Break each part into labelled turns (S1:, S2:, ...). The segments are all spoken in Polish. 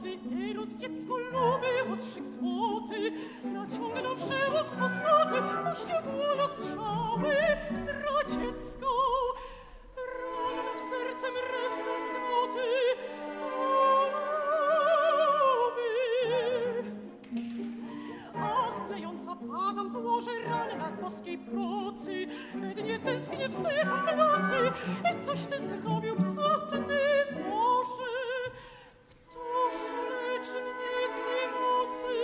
S1: gdy Eros dziecko lubił od 3 złoty, naciągnąwszy łuk z postaty, puścił w łono strzały zdradziecką. Ranna w sercem resztę zgnoty, ach, klejąca padam w łoże ranna z boskiej procy, jedynie tęsknię wzdycham w nocy. I coś ty zrobił, psotny Boże? Któż leczy mnie z niemocy?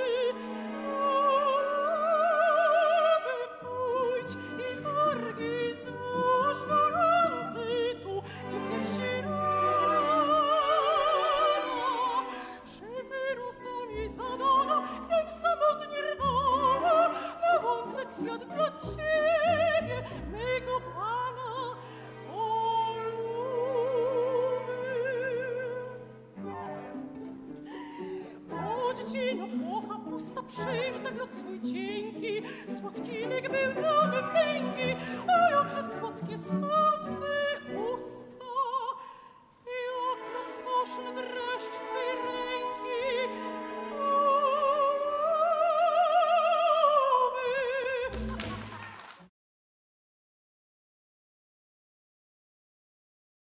S1: Aby pójdź i wargi złóż gorący tu, gdzie w piersi rana przez Erosa mi zadana, gdym samotnie rwała na łące kwiat dla ciebie, mego Pana. Dziecino płocha pusta, przyjm zagród swój cienki, słodki lig był nowy w męki,